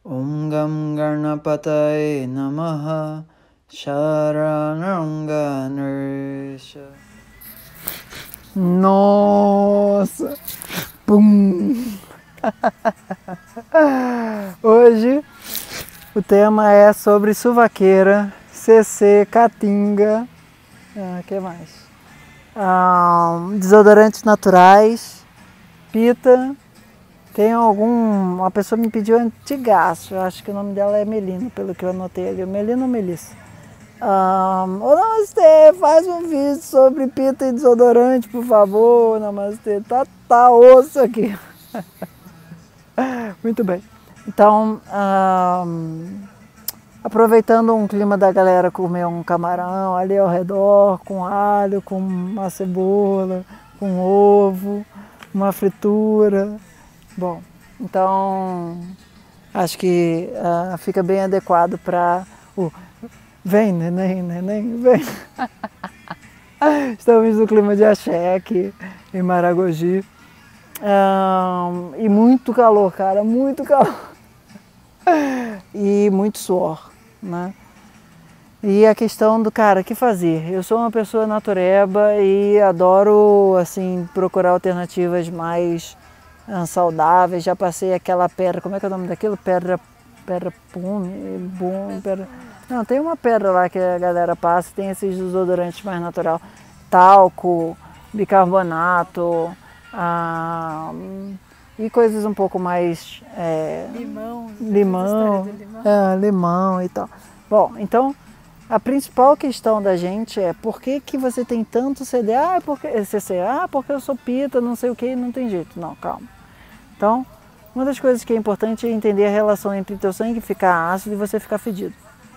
Om Gam Ganapataye Namaha Sharananga Naresha. Nossa! Pum! Hoje o tema é sobre suvaqueira, CC, caatinga, que mais? Desodorantes naturais, pita. Tem uma pessoa me pediu antigaço, eu acho que o nome dela é Melina, pelo que eu anotei ali, Melina ou Melissa. Namastê, faz um vídeo sobre pita e desodorante, por favor, namastê, tá osso aqui. Muito bem. Então, aproveitando um clima da galera comer um camarão ali ao redor, com alho, com uma cebola, com ovo, uma fritura. Bom, então acho que fica bem adequado para o vem, neném, neném, vem. Estamos no clima de axé aqui em Maragogi. E muito calor, cara, muito calor. E muito suor, né? E a questão do, cara, o que fazer? Eu sou uma pessoa natureba e adoro, assim, procurar alternativas mais saudáveis. Já passei aquela pedra, como é que é o nome daquilo? Pedra pume, pedra... Não, tem uma pedra lá que a galera passa, tem esses desodorantes mais natural. Talco, bicarbonato, e coisas um pouco mais... Limão e tal. Bom, então a principal questão da gente é por que você tem tanto CD? Porque eu sou pita, não sei o que, não tem jeito. Não, calma. Então, uma das coisas que é importante é entender a relação entre teu sangue ficar ácido e você ficar fedido.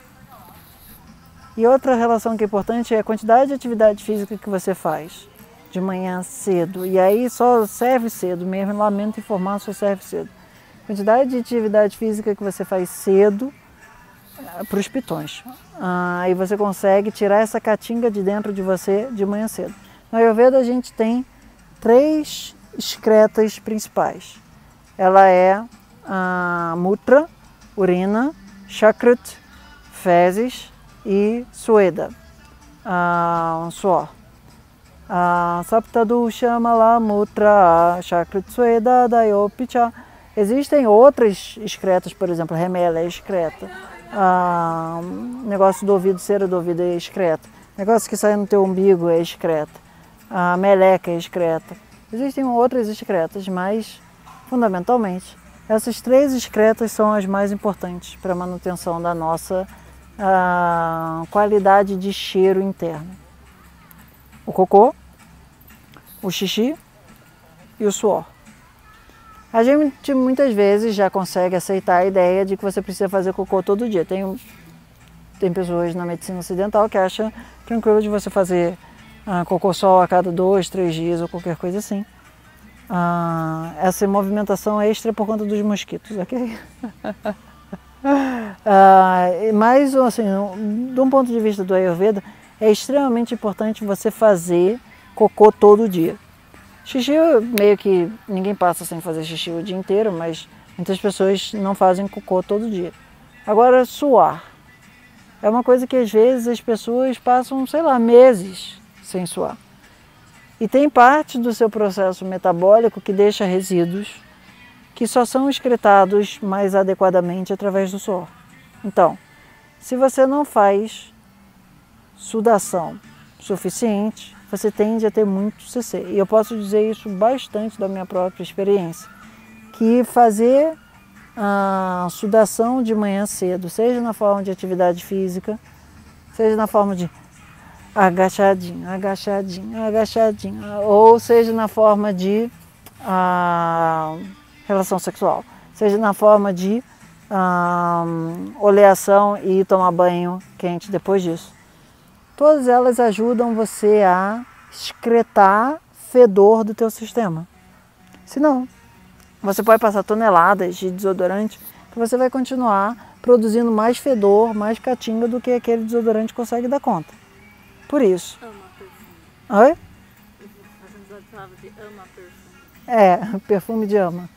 E outra relação que é importante é a quantidade de atividade física que você faz de manhã cedo. E aí só serve cedo mesmo, lamento informar, só serve cedo. Quantidade de atividade física que você faz cedo para os pitões. Aí você consegue tirar essa caatinga de dentro de você de manhã cedo. No Ayurveda a gente tem 3 excretas principais. Ela é a mutra, urina, shakrut, fezes e sueda, suor. Saptadusha mala mutra shakrut sueda dayopicha. Existem outras excretas, por exemplo, remela é excreta. Negócio do ouvido, cera do ouvido é excreta. Negócio que sai no teu umbigo é excreta. Meleca é excreta. Existem outras excretas, mas fundamentalmente essas 3 excretas são as mais importantes para a manutenção da nossa qualidade de cheiro interno. O cocô, o xixi e o suor. A gente muitas vezes já consegue aceitar a ideia de que você precisa fazer cocô todo dia. Tem pessoas na medicina ocidental que acham tranquilo de você fazer cocô só a cada 2, 3 dias ou qualquer coisa assim. Essa movimentação extra é por conta dos mosquitos, ok? Mas, assim, de um ponto de vista do Ayurveda, é extremamente importante você fazer cocô todo dia. Xixi, meio que ninguém passa sem fazer xixi o dia inteiro, mas muitas pessoas não fazem cocô todo dia. Agora, suar. É uma coisa que às vezes as pessoas passam, sei lá, meses sem suar. E tem parte do seu processo metabólico que deixa resíduos que só são excretados mais adequadamente através do suor. Então, se você não faz sudação suficiente, você tende a ter muito CC. E eu posso dizer isso bastante da minha própria experiência, que fazer a sudação de manhã cedo, seja na forma de atividade física, seja na forma de agachadinho, agachadinho, agachadinho, ou seja na forma de relação sexual, seja na forma de oleação e tomar banho quente depois disso. Todas elas ajudam você a excretar fedor do teu sistema. Se não, você pode passar toneladas de desodorante que você vai continuar produzindo mais fedor, mais caatinga do que aquele desodorante consegue dar conta. Por isso. Ama perfume. Oi? Fazendo a palavra de ama perfume. É, perfume de ama.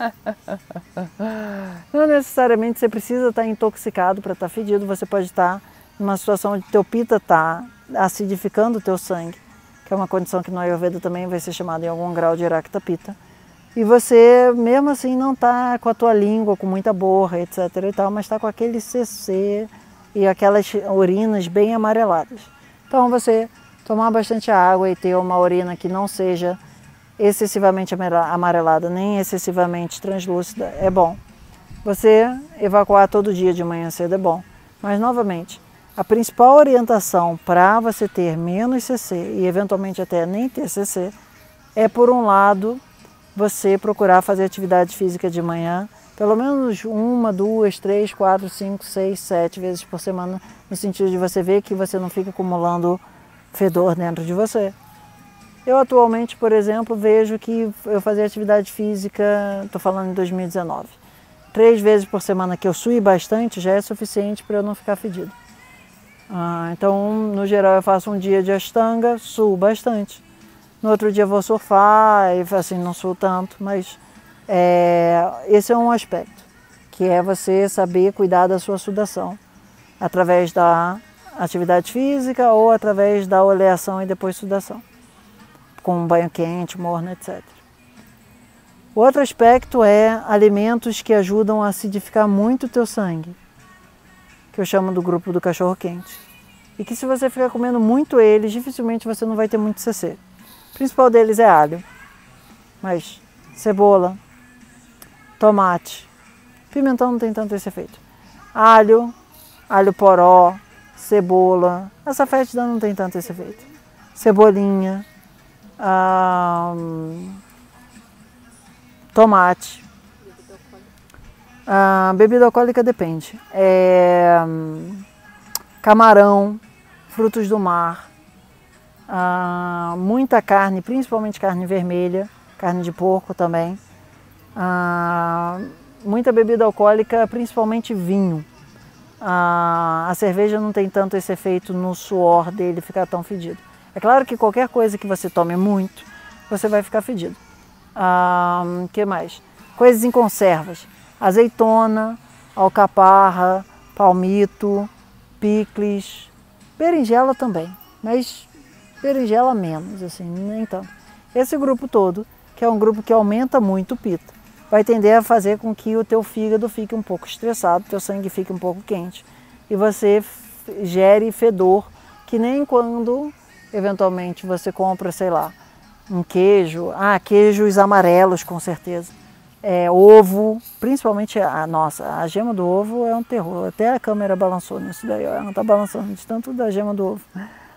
Não necessariamente você precisa estar intoxicado para estar fedido, você pode estar numa situação onde teu pita está acidificando o teu sangue, que é uma condição que no Ayurveda também vai ser chamada em algum grau de Rakta Pitta. E você, mesmo assim, não está com a tua língua com muita borra, etc. e tal, mas está com aquele CC e aquelas urinas bem amareladas. Então você tomar bastante água e ter uma urina que não seja excessivamente amarelada, nem excessivamente translúcida, é bom. Você evacuar todo dia de manhã cedo é bom. Mas, novamente, a principal orientação para você ter menos CC e eventualmente até nem ter CC é, por um lado, você procurar fazer atividade física de manhã, pelo menos 1, 2, 3, 4, 5, 6, 7 vezes por semana, no sentido de você ver que você não fica acumulando fedor dentro de você. Eu atualmente, por exemplo, vejo que eu fazer atividade física, estou falando em 2019, 3 vezes por semana que eu sue bastante já é suficiente para eu não ficar fedido. Então, no geral, eu faço um dia de Ashtanga, suo bastante. No outro dia vou surfar, e assim, não suo tanto, mas esse é um aspecto, que é você saber cuidar da sua sudação, através da atividade física ou através da oleação e depois sudação, com um banho quente, morno, etc. O outro aspecto é alimentos que ajudam a acidificar muito o teu sangue, que eu chamo do grupo do cachorro quente. E que se você ficar comendo muito eles, dificilmente você não vai ter muito CC. O principal deles é alho, mas cebola, tomate, pimentão não tem tanto esse efeito. Alho, alho poró, cebola, açafétida não tem tanto esse efeito. Cebolinha, tomate. Bebida alcoólica depende. Camarão, frutos do mar, muita carne, principalmente carne vermelha, carne de porco também. Muita bebida alcoólica, principalmente vinho. A cerveja não tem tanto esse efeito no suor dele ficar tão fedido. É claro que qualquer coisa que você tome muito, você vai ficar fedido. Que mais? Coisas em conservas. Azeitona, alcaparra, palmito, picles, berinjela também, mas berinjela menos, assim, nem tanto. Esse grupo todo, que é um grupo que aumenta muito o pita, vai tender a fazer com que o teu fígado fique um pouco estressado, teu sangue fique um pouco quente e você gere fedor, que nem quando eventualmente você compra, sei lá, um queijo, queijos amarelos com certeza, ovo, principalmente a gema do ovo é um terror, até a câmera balançou nisso daí, ela não está balançando de tanto da gema do ovo.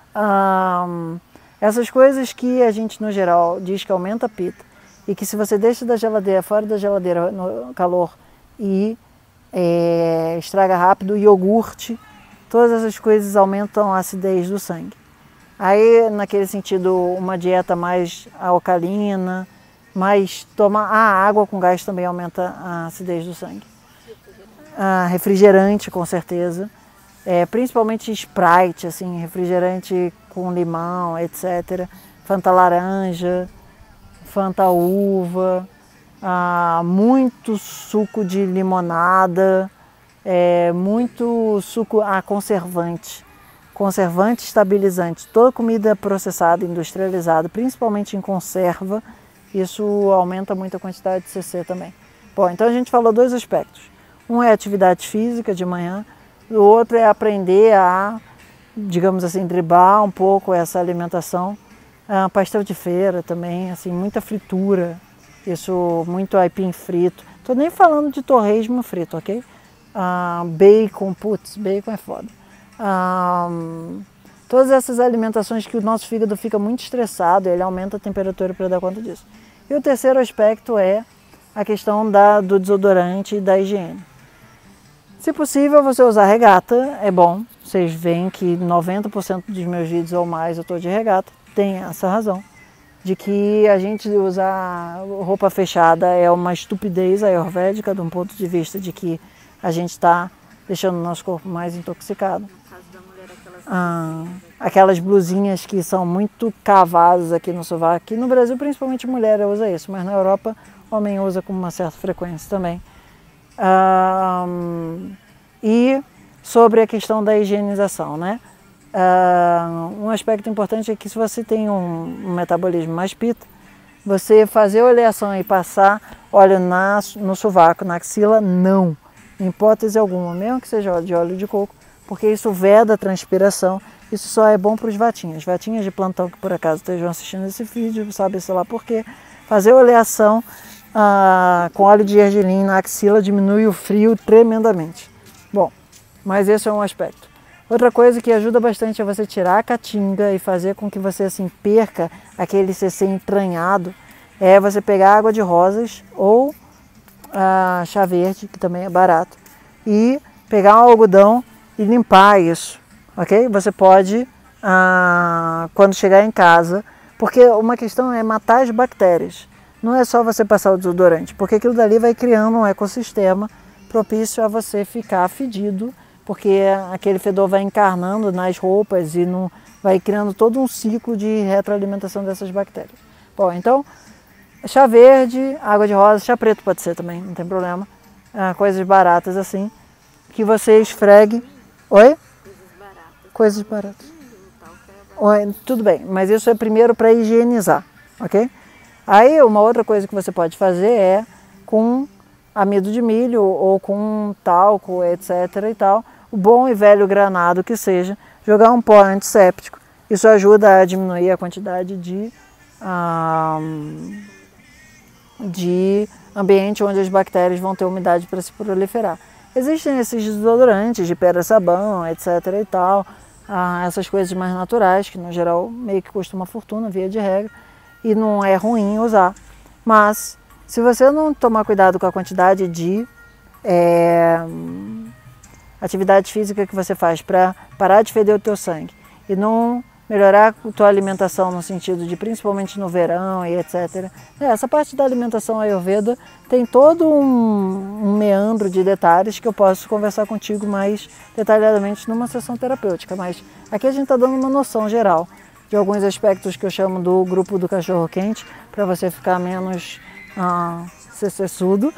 Essas coisas que a gente no geral diz que aumenta a pita e que se você deixa da geladeira, fora da geladeira no calor e estraga rápido, iogurte, todas essas coisas aumentam a acidez do sangue. Aí, naquele sentido, uma dieta mais alcalina, mas tomar água com gás também aumenta a acidez do sangue. Refrigerante, com certeza. Principalmente Sprite, assim, refrigerante com limão, etc. Fanta laranja, Fanta uva, muito suco de limonada, muito suco, conservante. Conservante estabilizante, toda comida processada, industrializada, principalmente em conserva, isso aumenta muito a quantidade de CC também. Bom, então a gente falou 2 aspectos. Um é atividade física de manhã, o outro é aprender a, digamos assim, driblar um pouco essa alimentação. Pastel de feira também, assim, muita fritura, isso, muito aipim frito. Tô nem falando de torresmo frito, ok? Bacon, bacon é foda. Todas essas alimentações que o nosso fígado fica muito estressado, ele aumenta a temperatura para dar conta disso. E o terceiro aspecto é a questão do desodorante e da higiene. Se possível, você usar regata, é bom. Vocês veem que 90% dos meus vídeos ou mais eu estou de regata. Tem essa razão, de que a gente usar roupa fechada é uma estupidez ayurvédica, de um ponto de vista de que a gente está deixando o nosso corpo mais intoxicado. No caso da mulher, aquelas aquelas blusinhas que são muito cavadas aqui no sovaco. Aqui no Brasil, principalmente mulher usa isso, mas na Europa, homem usa com uma certa frequência também. E sobre a questão da higienização, né? Um aspecto importante é que se você tem um metabolismo mais pita, você fazer oleação e passar óleo no sovaco, na axila, não. Em hipótese alguma, mesmo que seja de óleo de coco, porque isso veda a transpiração, isso só é bom para os vatinhas. Vatinhas de plantão que por acaso estejam assistindo esse vídeo, sabe sei lá por quê. Fazer oleação com óleo de gergelim na axila diminui o frio tremendamente. Bom, mas esse é um aspecto. Outra coisa que ajuda bastante é você tirar a caatinga e fazer com que você assim perca aquele CC entranhado, é você pegar água de rosas ou chá verde, que também é barato, e pegar um algodão e limpar isso, ok? Você pode, quando chegar em casa, porque uma questão é matar as bactérias, não é só você passar o desodorante, porque aquilo dali vai criando um ecossistema propício a você ficar fedido, porque aquele fedor vai encarnando nas roupas e vai criando todo um ciclo de retroalimentação dessas bactérias. Bom, então, chá verde, água de rosa, chá preto pode ser também, não tem problema. Coisas baratas assim, que você esfregue. Oi? Coisas baratas. Oi, tudo bem, mas isso é primeiro para higienizar, ok? Aí uma outra coisa que você pode fazer é com amido de milho ou com talco, etc. e tal, o bom e velho granado que seja, jogar um pó antisséptico. Isso ajuda a diminuir a quantidade de ambiente onde as bactérias vão ter umidade para se proliferar. Existem esses desodorantes de pedra-sabão, etc. e tal, essas coisas mais naturais, que no geral meio que custam uma fortuna, via de regra, e não é ruim usar. Mas se você não tomar cuidado com a quantidade de atividade física que você faz para parar de feder o teu sangue e não melhorar a tua alimentação no sentido de, principalmente no verão e etc. Essa parte da alimentação Ayurveda tem todo um meandro de detalhes que eu posso conversar contigo mais detalhadamente numa sessão terapêutica, mas aqui a gente está dando uma noção geral de alguns aspectos que eu chamo do grupo do cachorro quente, para você ficar menos cessudo.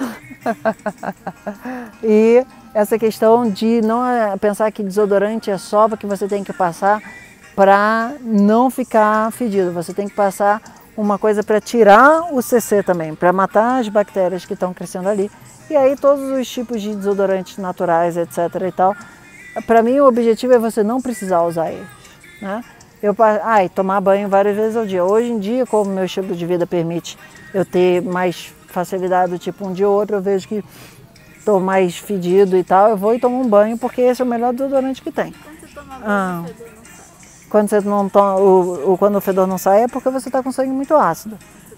E essa questão de não pensar que desodorante é só que você tem que passar para não ficar fedido. Você tem que passar uma coisa para tirar o CC também, para matar as bactérias que estão crescendo ali. E aí todos os tipos de desodorantes naturais, etc. e tal. Para mim o objetivo é você não precisar usar eles, né? E tomar banho várias vezes ao dia. Hoje em dia, como meu estilo de vida permite eu ter mais facilidade, tipo um dia ou outro, eu vejo que estou mais fedido e tal, eu vou e tomo um banho, porque esse é o melhor desodorante que tem. Quando você toma banho, o fedor não sai? Quando você não toma, quando o fedor não sai é porque você está com sangue muito ácido.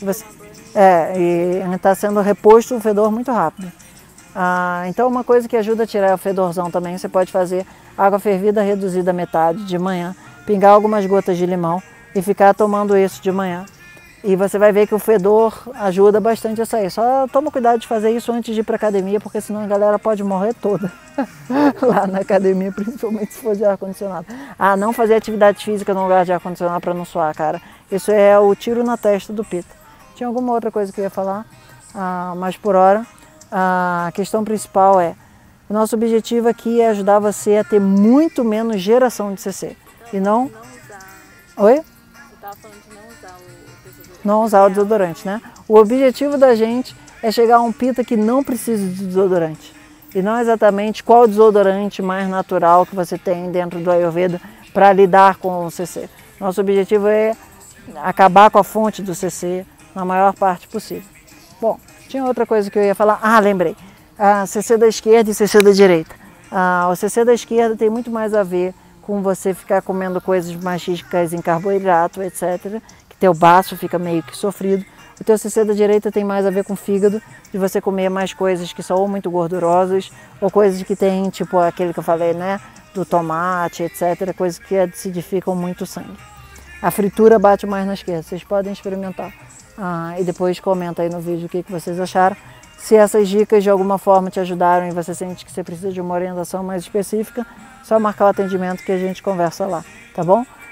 E está sendo reposto o fedor muito rápido. Então uma coisa que ajuda a tirar o fedorzão também, você pode fazer água fervida reduzida à metade de manhã, pingar algumas gotas de limão e ficar tomando isso de manhã. E você vai ver que o fedor ajuda bastante a sair. Só toma cuidado de fazer isso antes de ir para a academia, porque senão a galera pode morrer toda lá na academia, principalmente se for de ar-condicionado. Não fazer atividade física no lugar de ar-condicionado para não suar, cara. Isso é o tiro na testa do pita. Tinha alguma outra coisa que eu ia falar, mas por hora a questão principal é: o nosso objetivo aqui é ajudar você a ter muito menos geração de CC. E não usar. Oi? Eu estava falando de não usar o desodorante. Não usar o desodorante, né? O objetivo da gente é chegar a um pita que não precisa de desodorante. E não exatamente qual desodorante mais natural que você tem dentro do Ayurveda para lidar com o CC. Nosso objetivo é acabar com a fonte do CC na maior parte possível. Bom, tinha outra coisa que eu ia falar. Lembrei. CC da esquerda e CC da direita. O CC da esquerda tem muito mais a ver com você ficar comendo coisas mais ricas em carboidrato, etc. Que teu baço fica meio que sofrido. O teu CC da direita tem mais a ver com o fígado, de você comer mais coisas que são ou muito gordurosas, ou coisas que tem, tipo aquele que eu falei, né? Do tomate, etc. Coisas que acidificam muito o sangue. A fritura bate mais na esquerda, vocês podem experimentar. E depois comenta aí no vídeo o que vocês acharam. Se essas dicas de alguma forma te ajudaram e você sente que você precisa de uma orientação mais específica, só marcar o atendimento que a gente conversa lá, tá bom?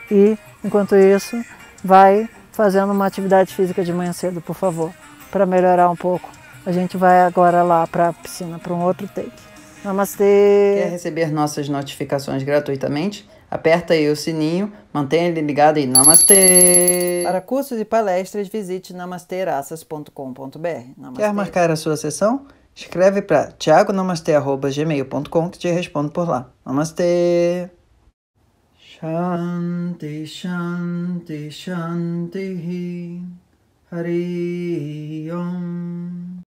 E, enquanto isso, vai fazendo uma atividade física de manhã cedo, por favor, para melhorar um pouco. A gente vai agora lá para a piscina, para um outro take. Namastê! Quer receber nossas notificações gratuitamente? Aperta aí o sininho, mantenha ele ligado e namastê! Para cursos e palestras, visite namasteraças.com.br. Quer marcar a sua sessão? Escreve para thiagonamastê@gmail.com que te respondo por lá. Namastê! Shanti, Shanti, Shanti, Hari Om.